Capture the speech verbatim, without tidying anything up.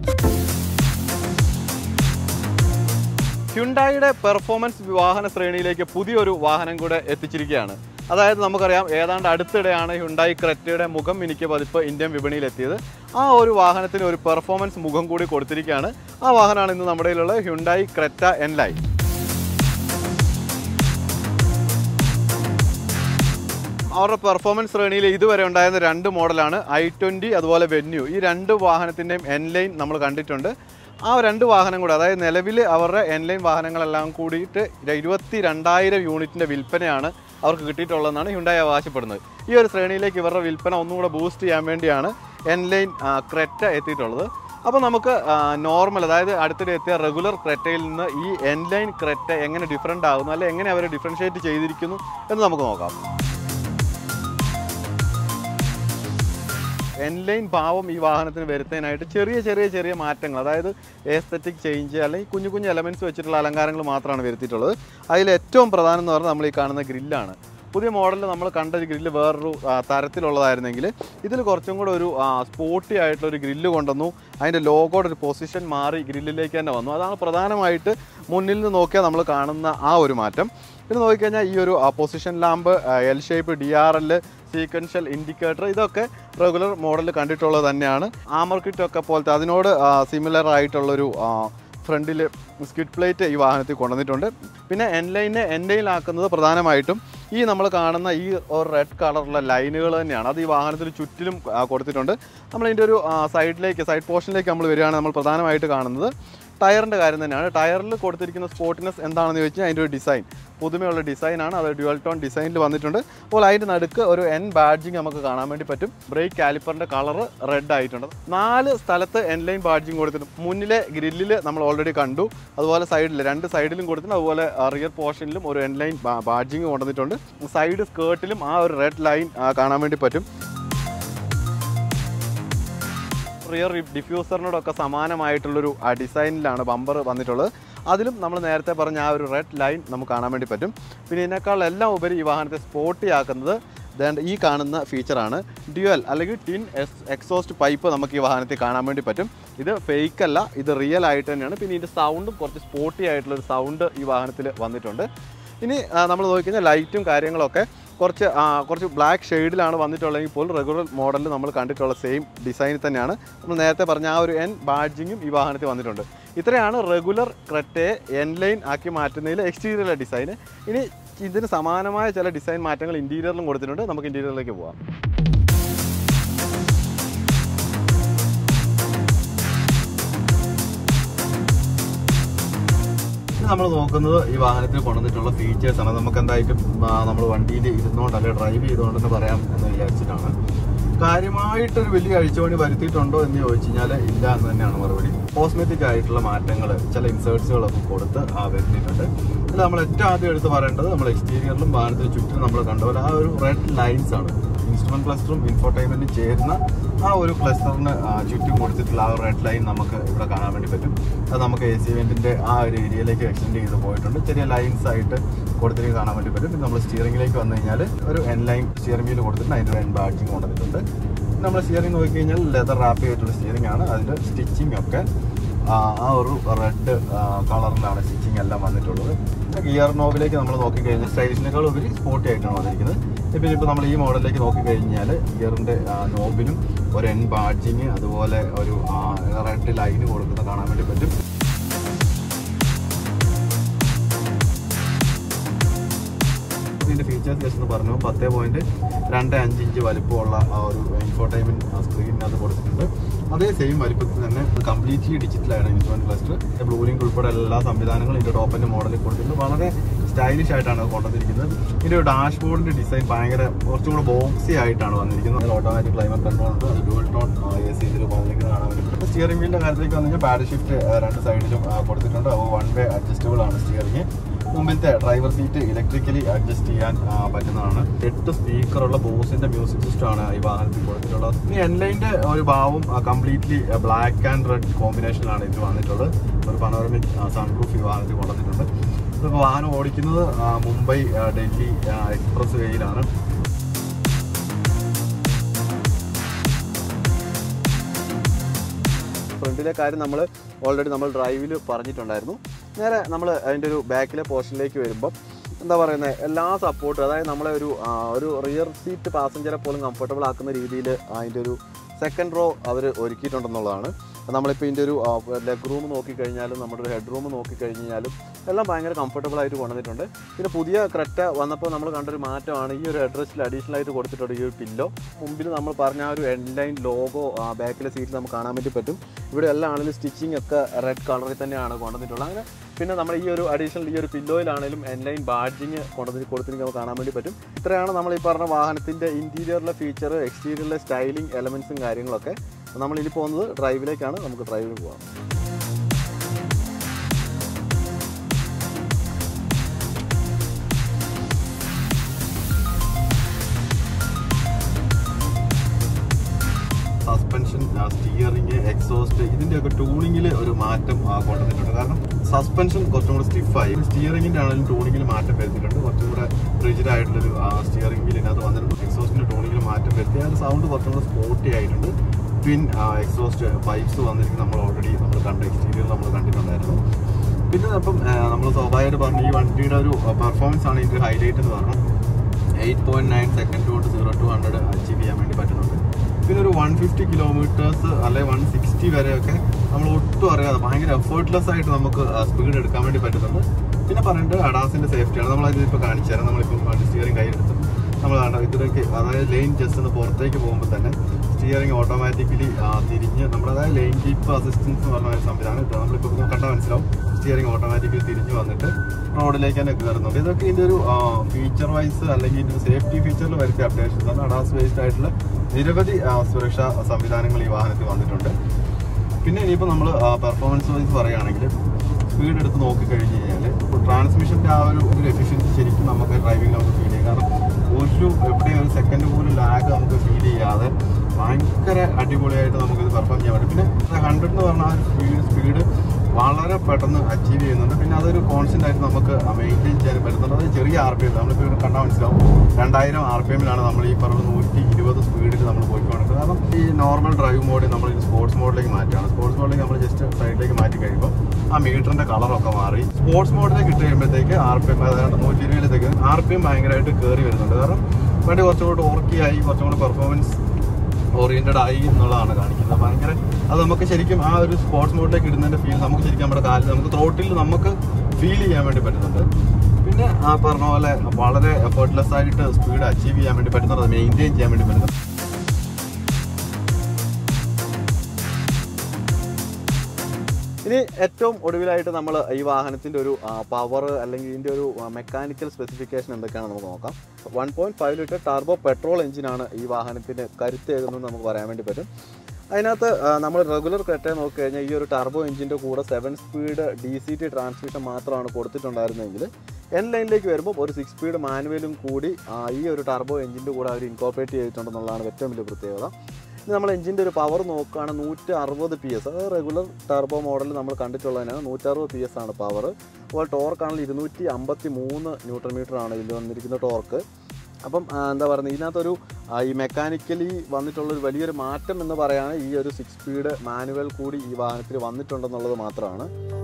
ഹ്യുണ്ടായിയുടെ performance വാഹന ശ്രേണിയിലേക്ക് പുതിയൊരു വാഹനം കൂടെ എത്തിച്ചിരിക്കുകയാണ്. അതായത് നമുക്കറിയാം ഏതാണ്ട് അടുത്തിടെയാണ് ഹ്യുണ്ടായി ക്രെറ്റയുടെ മുഖം മിനുക്കിയ പതിപ്പ് ഇന്ത്യൻ വിപണിയിലെത്തിയത്. ആ ഒരു വാഹനത്തിന് ഒരു പെർഫോമൻസ് മുഖം കൂടി കൊടുത്തിരിക്കുകയാണ്. ആ വാഹനമാണ് ഇന്ന് നമ്മുടെ കയ്യിലുള്ള ഹ്യുണ്ടായി ക്രെറ്റ എൻ ലൈൻ. അവരുടെ പെർഫോമൻസ് ശ്രേണിയിൽ ഇതുവരെ ഉണ്ടായിരുന്ന രണ്ട് മോഡലാണ് ഐ ട്വൻറ്റി അതുപോലെ വെന്യൂ. ഈ രണ്ട് വാഹനത്തിൻ്റെയും എൻ ലൈൻ നമ്മൾ കണ്ടിട്ടുണ്ട്. ആ രണ്ട് വാഹനം കൂടെ, അതായത് നിലവിൽ അവരുടെ എൻ ലൈൻ വാഹനങ്ങളെല്ലാം കൂടിയിട്ട് ഇരുപത്തി രണ്ടായിരം യൂണിറ്റിൻ്റെ വിൽപ്പനയാണ് അവർക്ക് കിട്ടിയിട്ടുള്ളതെന്നാണ് ഹ്യുണ്ടായി അവകാശപ്പെടുന്നത്. ഈ ഒരു ശ്രേണിയിലേക്ക് ഇവരുടെ വിൽപ്പന ഒന്നും കൂടെ ബൂസ്റ്റ് ചെയ്യാൻ വേണ്ടിയാണ് എൻ ലൈൻ ക്രെറ്റ എത്തിയിട്ടുള്ളത്. അപ്പോൾ നമുക്ക് നോർമൽ, അതായത് അടുത്തിടെ എത്തിയ റെഗുലർ ക്രെറ്റയിൽ നിന്ന് ഈ എൻ ലൈൻ ക്രെറ്റ എങ്ങനെ ഡിഫറൻ്റ് ആകുന്നു, അല്ലെങ്കിൽ എങ്ങനെ അവർ ഡിഫറൻഷ്യേറ്റ് ചെയ്തിരിക്കുന്നു എന്ന് നമുക്ക് നോക്കാം. എൻ ലൈൻ ഭാവം ഈ വാഹനത്തിന് വരുത്താനായിട്ട് ചെറിയ ചെറിയ ചെറിയ മാറ്റങ്ങൾ, അതായത് എസ്തെറ്റിക് ചേഞ്ച് അല്ലെങ്കിൽ കുഞ്ഞു കുഞ്ഞു എലമെൻറ്റ്സ് വെച്ചിട്ടുള്ള അലങ്കാരങ്ങൾ മാത്രമാണ് വരുത്തിയിട്ടുള്ളത്. അതിൽ ഏറ്റവും പ്രധാനം എന്ന് പറഞ്ഞാൽ നമ്മൾ ഈ കാണുന്ന ഗ്രില്ലാണ്. പുതിയ മോഡലിൽ നമ്മൾ കണ്ട ഒരു ഗ്രില്ല് വേറൊരു തരത്തിലുള്ളതായിരുന്നെങ്കിൽ ഇതിൽ കുറച്ചും കൂടെ ഒരു സ്പോർട്ടി ആയിട്ടുള്ളൊരു ഗ്രില്ല് കൊണ്ടുവന്നു. അതിൻ്റെ ലോഗോയുടെ ഒരു പൊസിഷൻ മാറി ഗ്രില്ലിലേക്ക് തന്നെ വന്നു. അതാണ് പ്രധാനമായിട്ട് മുന്നിൽ നിന്ന് നോക്കിയാൽ നമ്മൾ കാണുന്ന ആ ഒരു മാറ്റം. പിന്നെ നോക്കിക്കഴിഞ്ഞാൽ ഈ ഒരു position lamp, L shape, D R L, sequential indicator, ഇതൊക്കെ റെഗുലർ മോഡലിൽ കണ്ടിട്ടുള്ളത് തന്നെയാണ്. ആമർ കിറ്റൊക്കെ പോലത്തെ അതിനോട് സിമിലർ ആയിട്ടുള്ളൊരു ഫ്രണ്ടിൽ സ്കിഡ് പ്ലേറ്റ് ഈ വാഹനത്തിൽ കൊണ്ടുവന്നിട്ടുണ്ട്. പിന്നെ എൻ ലൈനെ എൻ ലൈനിലാക്കുന്നത് പ്രധാനമായിട്ടും ഈ നമ്മൾ കാണുന്ന ഈ ഒരു റെഡ് കളറുള്ള ലൈനുകൾ തന്നെയാണ്. അത് ഈ വാഹനത്തിന് ചുറ്റിലും കൊടുത്തിട്ടുണ്ട്. നമ്മളിതിൻ്റെ ഒരു സൈഡിലേക്ക് സൈഡ് പോർഷനിലേക്ക് നമ്മൾ വരികയാണ് നമ്മൾ പ്രധാനമായിട്ട് കാണുന്നത് ടയറിൻ്റെ കാര്യം തന്നെയാണ്. ടയറിൽ കൊടുത്തിരിക്കുന്ന സ്പോർട്ടിനെസ് എന്താണെന്ന് ചോദിച്ചാൽ അതിൻ്റെ ഒരു ഡിസൈൻ പുതുമയുള്ള ഡിസൈനാണ്. അത് ഡ്യുവൽ ടോൺ ഡിസൈനിൽ വന്നിട്ടുണ്ട്. അപ്പോൾ അതിൻ്റെ നടുക്ക് ഒരു എൻ ബാഡ്ജിങ് നമുക്ക് കാണാൻ വേണ്ടി പറ്റും. ബ്രേക്ക് കാലിപ്പറിൻ്റെ കളറ് റെഡ് ആയിട്ടുണ്ട്. നാല് സ്ഥലത്ത് എൻ ലൈൻ ബാഡ്ജിങ് കൊടുത്തിട്ടുണ്ട്. മുന്നിലെ ഗ്രില്ലിൽ നമ്മൾ ഓൾറെഡി കണ്ടു, അതുപോലെ സൈഡിൽ രണ്ട് സൈഡിലും കൊടുത്തിട്ടുണ്ട്. അതുപോലെ റിയർ പോർഷനിലും ഒരു എൻ ലൈൻ ബാഡ്ജിങ് കൊണ്ടുവന്നിട്ടുണ്ട്. സൈഡ് സ്കേർട്ടിലും ആ ഒരു റെഡ് ലൈൻ കാണാൻ വേണ്ടി പറ്റും. റിയർ ഡിഫ്യൂസറിനോടൊക്കെ സമാനമായിട്ടുള്ളൊരു ഡിസൈനിലാണ് ബമ്പർ വന്നിട്ടുള്ളത്. അതിലും നമ്മൾ നേരത്തെ പറഞ്ഞ ആ ഒരു റെഡ് ലൈൻ നമുക്ക് കാണാൻ വേണ്ടി പറ്റും. പിന്നെ ഇതിനേക്കാൾ എല്ലാം ഉപരി ഈ വാഹനത്തെ സ്പോർട്ടി ആക്കുന്നത് ഈ കാണുന്ന ഫീച്ചറാണ്. ഡ്യുവൽ അല്ലെങ്കിൽ ടിൻ എക്സോസ്റ്റ് പൈപ്പ് നമുക്ക് ഈ വാഹനത്തിൽ കാണാൻ വേണ്ടി പറ്റും. ഇത് ഫേക്ക് അല്ല, ഇത് റിയൽ ആയിട്ട് തന്നെയാണ്. പിന്നെ ഇതിൻ്റെ സൗണ്ടും കുറച്ച് സ്പോർട്ടി ആയിട്ടുള്ളൊരു സൗണ്ട് ഈ വാഹനത്തിൽ വന്നിട്ടുണ്ട്. ഇനി നമ്മൾ നോക്കിക്കഴിഞ്ഞാൽ ലൈറ്റും കാര്യങ്ങളൊക്കെ കുറച്ച് കുറച്ച് ബ്ലാക്ക് ഷെയ്ഡിലാണ് വന്നിട്ടുള്ളതെങ്കിൽ പോലും റെഗുലർ മോഡലിൽ നമ്മൾ കണ്ടിട്ടുള്ള സെയിം ഡിസൈനിൽ തന്നെയാണ് നമ്മൾ നേരത്തെ പറഞ്ഞ ആ ഒരു എൻ ബാഡ്ജിങ്ങും ഈ വാഹനത്തിൽ വന്നിട്ടുണ്ട്. ഇത്രയാണ് റെഗുലർ ക്രെറ്റയെ എൻ ലൈൻ ആക്കി മാറ്റുന്നതിൽ എക്സ്റ്റീരിയറിലെ ഡിസൈന്. ഇനി ഇതിന് സമാനമായ ചില ഡിസൈൻ മാറ്റങ്ങൾ ഇൻറ്റീരിയറിലും കൊടുത്തിട്ടുണ്ട്. നമുക്ക് ഇൻറ്റീരിയറിലേക്ക് പോകാം. നമ്മൾ നോക്കുന്നത് ഈ വാഹനത്തിൽ കൊണ്ടുവന്നിട്ടുള്ള ഫീച്ചേഴ്സാണ്. നമുക്ക് എന്തായിട്ടും നമ്മൾ വണ്ടിയിൽ ഇരുന്നുകൊണ്ട് അല്ലെങ്കിൽ ഡ്രൈവ് ചെയ്തുകൊണ്ടെന്ന് പറയാം എന്ന് വിചാരിച്ചിട്ടാണ്. കാര്യമായിട്ടൊരു വലിയ അഴിച്ചുപണി വരുത്തിയിട്ടുണ്ടോ എന്ന് ചോദിച്ചു കഴിഞ്ഞാൽ ഇല്ല എന്ന് തന്നെയാണ് മറുപടി. കോസ്മെറ്റിക് ആയിട്ടുള്ള മാറ്റങ്ങൾ, ചില ഇൻസേർട്സുകളൊക്കെ കൊടുത്ത് ആ വരുത്തിയിട്ടുണ്ട്. അതിൽ നമ്മൾ ഏറ്റവും ആദ്യം എടുത്ത് പറയേണ്ടത് നമ്മൾ എക്സ്റ്റീരിയറിലും വാഹനത്തിന് ചുറ്റും നമ്മൾ കണ്ടപോലെ ആ ഒരു റെഡ് ലൈൻസ് ആണ്. ഇൻസ്ട്രുമെന്റ് ക്ലസ്റ്ററും ഇൻഫോർടൈൻമെന്റും ചേരുന്ന ആ ഒരു ക്ലസ്റ്ററിന് ചുറ്റും കൊടുത്തിട്ടുള്ള ആ ഒരു റെഡ് ലൈൻ നമുക്ക് ഇവിടെ കാണാൻ വേണ്ടി പറ്റും. അത് നമുക്ക് എ സി വെന്റിന്റെ ആ ഒരു ഏരിയയിലേക്ക് എക്സ്റ്റെൻഡ് ചെയ്ത് പോയിട്ടുണ്ട്. ചെറിയ ലൈൻസ് ആയിട്ട് കൊടുത്തിട്ട് കാണാൻ വേണ്ടി പറ്റും. പിന്നെ നമ്മൾ സ്റ്റിയറിംഗിലേക്ക് വന്നു കഴിഞ്ഞാൽ ഒരു എൻ ലൈൻ സ്റ്റിയറിംഗ് വീല് കൊടുത്തിട്ട് അതിൻ്റെ എൻ ബാഡ്ജിങ് കൊണ്ടുവന്നിട്ടുണ്ട്. നമ്മൾ സ്റ്റിയറിംഗ് നോക്കിക്കഴിഞ്ഞാൽ ലെതർ റാപ്പ് ചെയ്തിട്ടുള്ള സ്റ്റിയറിംഗ് ആണ്. അതിൽ സ്റ്റിച്ചിങ് ഒക്കെ ആ ഒരു റെഡ് കളറിലാണ് സ്റ്റിച്ചിങ് എല്ലാം വന്നിട്ടുള്ളത്. ഗിയർ നോബിലേക്ക് നമ്മൾ നോക്കിക്കഴിഞ്ഞാൽ സ്റ്റൈലിഷിനേക്കാൾ ഉപരി സ്പോർട്ടി ആയിട്ടാണ് വന്നിരിക്കുന്നത്. പിന്നെ ഇപ്പോൾ നമ്മൾ ഈ മോഡലിലേക്ക് നോക്കിക്കഴിഞ്ഞാൽ ഗിയറിൻ്റെ നോബിലും ഒരു എൻ ബാഡ്ജിങ് അതുപോലെ ഒരു റെഡ് ലൈന് കൊടുക്കുന്നത് കാണാൻ വേണ്ടി പറ്റും. ഇതിൻ്റെ ഫീച്ചേഴ്സ് ജസ്റ്റ് എന്ന് പറഞ്ഞു പത്ത് പോയിന്റ് രണ്ട് അഞ്ച് ഇഞ്ച് വലിപ്പമുള്ള ആ ഒരു ഇൻഫോർടൈൻമെന്റ് സ്ക്രീനിനകത്ത് കൊടുത്തിട്ടുണ്ട്. അതേ സെയിം വലിപ്പത്തിൽ തന്നെ കംപ്ലീറ്റ്ലി ഡിജിറ്റലാണ് ഇൻസ്ട്രുമെന്റ് ക്ലസ്റ്റർ. ബ്ലൂ ലിങ്ക് ഉൾപ്പെടെ എല്ലാ സംവിധാനങ്ങളും ഇതിൻ്റെ ടോപ്പിൻ്റെ മോഡലിൽ കൊടുത്തിട്ടുണ്ട്. വളരെ സ്റ്റൈലിഷ് ആയിട്ടാണ് കൊണ്ടുവന്നിരിക്കുന്നത്. ഇതിൻ്റെ ഒരു ഡാഷ്ബോർഡിൻ്റെ ഡിസൈൻ ഭയങ്കര കുറച്ചും കൂടെ ബോക്സി ആയിട്ടാണ് വന്നിരിക്കുന്നത്. ഓട്ടോമാറ്റിക് ക്ലൈമറ്റ് കൺട്രോൾ ഉണ്ട്. അത് ഡ്യുവൽ ടോൺ എ സി ഇതിൽ വന്നിരിക്കുന്നത് കാണാൻ വേണ്ടി. സ്റ്റിയറിംഗ് വീലിൻ്റെ കാര്യത്തിലേക്ക് വന്നു കഴിഞ്ഞാൽ പാഡ് ഷിഫ്റ്റ് രണ്ട് സൈഡിലും കൊടുത്തിട്ടുണ്ട്. അപ്പോൾ വൺ വേ അഡ്ജസ്റ്റബിൾ ആണ് സ്റ്റിയറിംഗ്. മുമ്പിലത്തെ ഡ്രൈവർ സീറ്റ് ഇലക്ട്രിക്കലി അഡ്ജസ്റ്റ് ചെയ്യാൻ പറ്റുന്നതാണ്. എട്ട് സ്പീക്കറുള്ള ബോസിന്റെ മ്യൂസിക് സിസ്റ്റം ആണ് ഈ വാഹനത്തിൽ കൊടുത്തിട്ടുള്ളത്. ഈ എൻ ലൈൻ്റെ ഒരു ഭാവം കംപ്ലീറ്റ്ലി ബ്ലാക്ക് ആൻഡ് റെഡ് കോമ്പിനേഷനിലാണ് ഇത് വന്നിട്ടുള്ളത്. ഒരു പനോറമിക് സൺറൂഫ് ഈ വാഹനത്തിൽ കൊണ്ടുവന്നിട്ടുണ്ട്. ഇപ്പോൾ വാഹനം ഓടിക്കുന്നത് മുംബൈ ഡൽഹി എക്സ്പ്രസ് വേയിലാണ്. ഫ്രണ്ടിലെ കാര്യം നമ്മൾ ഓൾറെഡി നമ്മൾ ഡ്രൈവിൽ പറഞ്ഞിട്ടുണ്ടായിരുന്നു. നേരെ നമ്മൾ അതിൻ്റെ ഒരു ബാക്കിലെ പോർഷനിലേക്ക് വരുമ്പോൾ എന്താ പറയുന്നത്, എല്ലാ സപ്പോർട്ടും, അതായത് നമ്മളെ ഒരു ഒരു റിയർ സീറ്റ് പാസഞ്ചറെ പോലും കംഫർട്ടബിൾ ആക്കുന്ന രീതിയിൽ അതിൻ്റെ ഒരു സെക്കൻഡ് റോ അവർ ഒരുക്കിയിട്ടുണ്ടെന്നുള്ളതാണ്. നമ്മളിപ്പോൾ ഇതിൻ്റെ ഒരു ലെഗ് റൂം നോക്കിക്കഴിഞ്ഞാലും നമ്മുടെ ഒരു ഹെഡ് റൂം നോക്കിക്കഴിഞ്ഞാലും എല്ലാം ഭയങ്കര കംഫർട്ടബിൾ ആയിട്ട് കൊണ്ടുവന്നിട്ടുണ്ട്. പിന്നെ പുതിയ ക്രെറ്റ വന്നപ്പോൾ നമ്മൾ കണ്ടൊരു മാറ്റമാണ് ഈ ഒരു ഹെഡ്രസ്റ്റിൽ അഡീഷണൽ ആയിട്ട് കൊടുത്തിട്ടുണ്ട് ഈ ഒരു പില്ലോ. മുമ്പിൽ നമ്മൾ പറഞ്ഞ ആ ഒരു എൻഡ് ലൈൻ ലോഗോ ബാക്കിലെ സീറ്റിൽ നമുക്ക് കാണാൻ വേണ്ടി പറ്റും. ഇവിടെ എല്ലാ ആണെങ്കിലും സ്റ്റിച്ചിങ് ഒക്കെ റെഡ് കളറിൽ തന്നെയാണ് കൊണ്ടുവന്നിട്ടുള്ളത്. അങ്ങനെ പിന്നെ നമ്മൾ ഈ ഒരു അഡീഷണൽ ഈ ഒരു പില്ലോയിലാണെങ്കിലും എൻഡ് ലൈൻ ബാഡ്ജിങ് കൊണ്ടുവന്ന് കൊടുത്തിട്ട് നമുക്ക് കാണാൻ വേണ്ടി പറ്റും. ഇത്രയാണ് നമ്മൾ ഈ പറഞ്ഞ വാഹനത്തിൻ്റെ ഇൻറ്റീരിയറിലെ ഫീച്ചർ, എക്സ്റ്റീരിയറിലെ സ്റ്റൈലിംഗ് എലമെൻസും കാര്യങ്ങളൊക്കെ. നമ്മളിനി പോകുന്നത് ഡ്രൈവിലേക്കാണ്. നമുക്ക് ഡ്രൈവിൽ പോകാം. സസ്പെൻഷൻ, സ്റ്റിയറിംഗ്, എക്സോസ്റ്റ്, ഇതിൻ്റെയൊക്കെ ട്യൂണിങ്ങിൽ ഒരു മാറ്റം കൊണ്ടുവന്നിട്ടുണ്ട്. കാരണം സസ്പെൻഷൻ കുറച്ചും കൂടെ സ്റ്റിഫായി. സ്റ്റിയറിംഗിൻ്റെ ആണെങ്കിലും ട്യൂണിങ്ങിൽ മാറ്റം വരുത്തിയിട്ടുണ്ട്. കുറച്ചും കൂടെ റിജിഡ് ആയിട്ടുള്ളൊരു സ്റ്റിയറിംഗ് വീൽ ഇതിനകത്ത് വന്നിട്ടുണ്ട്. എക്സോസ്റ്റിൻ്റെ ട്യൂണിങ്ങിൽ മാറ്റം വരുത്തി അതിൻ്റെ സൗണ്ട് കുറച്ചും കൂടെ സ്പോർട്ടി ആയിട്ടുണ്ട്. ട്വിൻ എക്സോസ്റ്റ് പൈപ്സ് വന്നിരിക്കുന്നത് നമ്മൾ ഓൾറെഡി നമ്മൾ കണ്ട എക്സ്റ്റീരിയർ നമ്മൾ കണ്ടിട്ടുണ്ടായിരുന്നു. പിന്നെ അപ്പം നമ്മൾ സ്വാഭാവികമായിട്ട് പറഞ്ഞു ഈ വണ്ടിയുടെ ഒരു പെർഫോമൻസ് ആണ് ഇതിൻ്റെ ഹൈലൈറ്റ് എന്ന് പറഞ്ഞു. എയ്റ്റ് പോയിന്റ് നയൻ സെക്കൻഡ് കൊണ്ട് സീറോ ടു ഹൺഡ്രഡ് അച്ചീവ് ചെയ്യാൻ വേണ്ടി പറ്റുന്നുണ്ട്. പിന്നെ ഒരു വൺ ഫിഫ്റ്റി കിലോമീറ്റേഴ്സ് അല്ലെങ്കിൽ വൺ സിക്സ്റ്റി വരെയൊക്കെ നമ്മൾ ഒട്ടും അറിയാതെ ഭയങ്കര എഫേർട്ട്ലെസ് ആയിട്ട് നമുക്ക് സ്പീഡ് എടുക്കാൻ വേണ്ടി പറ്റുന്നുണ്ട്. പിന്നെ പറഞ്ഞിട്ട് അഡാസിൻ്റെ സേഫ്റ്റിയാണ്. നമ്മളതിപ്പോൾ കാണിച്ചു തരാം. നമ്മളിപ്പോൾ സ്റ്റിയറിംഗ് കയ്യിലെടുത്ത് നമ്മൾ ഇതിലേക്ക്, അതായത് ലെയിൻ ജസ്റ്റ് ഒന്ന് പുറത്തേക്ക് പോകുമ്പോൾ തന്നെ സ്റ്റിയറിംഗ് ഓട്ടോമാറ്റിക്കലി തിരിഞ്ഞ് നമ്മൾ, അതായത് ലെയിൻ കീപ്പ് അസിസ്റ്റൻസ് എന്ന് പറഞ്ഞ ഒരു സംവിധാനം ഇത് നമ്മളിപ്പോൾ കണ്ടാൽ മനസ്സിലാവും. സ്റ്റിയറിംഗ് ഓട്ടോമാറ്റിക്കലി തിരിഞ്ഞ് വന്നിട്ട് റോഡിലേക്ക് തന്നെ കയറുന്നുണ്ട്. ഇതൊക്കെ ഇതിൻ്റെ ഒരു ഫീച്ചർ വൈസ് അല്ലെങ്കിൽ ഇതിൻ്റെ സേഫ്റ്റി ഫീച്ചറിൽ വരുത്തിയ അപ്ഡേഷൻസ് ആണ്. അഡാസ് ബേസ്ഡ് ആയിട്ടുള്ള നിരവധി സുരക്ഷാ സംവിധാനങ്ങൾ ഈ വാഹനത്തിൽ വന്നിട്ടുണ്ട്. പിന്നെ ഇനിയിപ്പോൾ നമ്മൾ പെർഫോമൻസ് വൈസ് പറയുകയാണെങ്കിൽ സ്പീഡ് എടുത്ത് നോക്കിക്കഴിഞ്ഞ് കഴിഞ്ഞാൽ ട്രാൻസ്മിഷൻ്റെ ആ ഒരു ഒരു എഫിഷ്യൻസി ശരിക്കും നമുക്ക് ഡ്രൈവിംഗ് നമുക്ക് ഫീൽ ചെയ്യും. കാരണം ഒരു എവിടെയും ഒരു സെക്കൻഡ് പോലും ലാഗ് നമുക്ക് ഫീൽ ചെയ്യാതെ ഭയങ്കര അടിപൊളിയായിട്ട് നമുക്കിത് പെർഫോം ചെയ്യാൻ പറ്റും. പിന്നെ ഹൺഡ്രഡ് എന്ന് പറഞ്ഞാൽ ആ ഒരു സ്പീഡ് സ്പീഡ് വളരെ പെട്ടെന്ന് അച്ചീവ് ചെയ്യുന്നുണ്ട്. പിന്നെ അതൊരു കോൺസ്റ്റൻ്റ് ആയിട്ട് നമുക്ക് മെയിൻറ്റെയിൻ ചെയ്യാൻ പറ്റുന്നുണ്ട്. അത് ചെറിയ ആർ പി എം നമ്മളിപ്പോൾ ഇവിടെ കണ്ടാൽ മനസ്സിലാവും. രണ്ടായിരം ആർ പി എമ്മിലാണ് നമ്മൾ ഈ പറഞ്ഞ നൂറ്റി ഇരുപത് സ്പീഡിൽ നമ്മൾ പോയിക്കൊണ്ടിരിക്കുന്നത്. കാരണം ഈ നോർമൽ ഡ്രൈവ് മോഡിൽ നമ്മൾ ഈ സ്പോർട്സ് മോഡിലേക്ക് മാറ്റുകയാണ്. സ്പോർട്സ് മോഡിലേക്ക് നമ്മൾ ജസ്റ്റ് സൈഡിലേക്ക് മാറ്റി കഴിയുമ്പോൾ ആ മീറ്ററിൻ്റെ കളറൊക്കെ മാറി സ്പോർട്സ് മോഡിലേക്ക് ഇട്ട് കഴിയുമ്പോഴത്തേക്ക് ആർ പി എം, അതായത് നൂറ്റി ഇരുപതിലേക്ക് ആർ പി എം ഭയങ്കരമായിട്ട് കയറി വരുന്നുണ്ട്. കാരണം വണ്ടി കുറച്ചും കൂടെ ഓർക്കിയായി, കുറച്ചും കൂടെ പെർഫോമൻസ് ഓറിയൻറ്റഡ് ആയി എന്നുള്ളതാണ് കാണിക്കുന്നത്. ഭയങ്കര അത് നമുക്ക് ശരിക്കും ആ ഒരു സ്പോർട്സ് മോഡിലേക്ക് ഇടുന്നതിൻ്റെ ഫീൽ നമുക്ക് ശരിക്കും നമ്മുടെ കാലിൽ നമുക്ക് ത്രോട്ടിൽ നമുക്ക് ഫീൽ ചെയ്യാൻ വേണ്ടി പറ്റുന്നുണ്ട്. പിന്നെ ആ പറഞ്ഞ പോലെ വളരെ എഫേർട്ട്ലെസ് ആയിട്ട് സ്പീഡ് അച്ചീവ് ചെയ്യാൻ വേണ്ടി പറ്റുന്നുണ്ട്, അത് മെയിൻറ്റെയിൻ ചെയ്യാൻ വേണ്ടി പറ്റുന്നുണ്ട്. ഇനി ഏറ്റവും ഒടുവിലായിട്ട് നമ്മൾ ഈ വാഹനത്തിൻ്റെ ഒരു പവർ അല്ലെങ്കിൽ ഇതിൻ്റെ ഒരു മെക്കാനിക്കൽ സ്പെസിഫിക്കേഷൻ എന്തൊക്കെയാണ് നമുക്ക് നോക്കാം. One point five litre turbo petrol എഞ്ചിനാണ് ഈ വാഹനത്തിൻ്റെ കരുത്തേകുന്നത് നമുക്ക് പറയാൻ വേണ്ടി പറ്റും. അതിനകത്ത് നമ്മൾ റെഗുലർ ക്രെറ്റ നോക്കി കഴിഞ്ഞാൽ ഈ ഒരു ടർബോ എഞ്ചിൻ്റെ കൂടെ seven speed D C T transmission മാത്രമാണ് കൊടുത്തിട്ടുണ്ടായിരുന്നെങ്കിൽ എൻ ലൈനിലേക്ക് വരുമ്പോൾ ഒരു സിക്സ് സ്പീഡ് മാനുവലും കൂടി ഈ ഒരു ടർബോ എഞ്ചിൻ്റെ കൂടെ അവർ ഇൻകോർപ്പറേറ്റ് ചെയ്തിട്ടുണ്ടെന്നുള്ളതാണ് ഏറ്റവും വലിയ പ്രത്യേകത. ഇനി നമ്മൾ എഞ്ചിൻ്റെ ഒരു പവർ നോക്കുകയാണ്, നൂറ്റി അറുപത് പി എസ്, അത് റെഗുലർ ടർബോ മോഡലിൽ നമ്മൾ കണ്ടിട്ടുള്ളതിനാണ്. നൂറ്ററുപത് പി എസ് ആണ് പവർ. അപ്പോൾ ടോർക്കാണെങ്കിൽ ഇരുന്നൂറ്റി അമ്പത്തി മൂന്ന് ന്യൂട്രൺ മീറ്റർ ആണ് ഇതിൽ വന്നിരിക്കുന്ന ടോർക്ക്. അപ്പം എന്താ പറയുന്നത്, ഇതിനകത്തൊരു ഈ മെക്കാനിക്കലി വന്നിട്ടുള്ളൊരു വലിയൊരു മാറ്റം എന്ന് പറയുകയാണ് ഈ ഒരു സിക്സ് സ്പീഡ് മാനുവൽ കൂടി ഈ വാഹനത്തിൽ വന്നിട്ടുണ്ടെന്നുള്ളത് മാത്രമാണ്.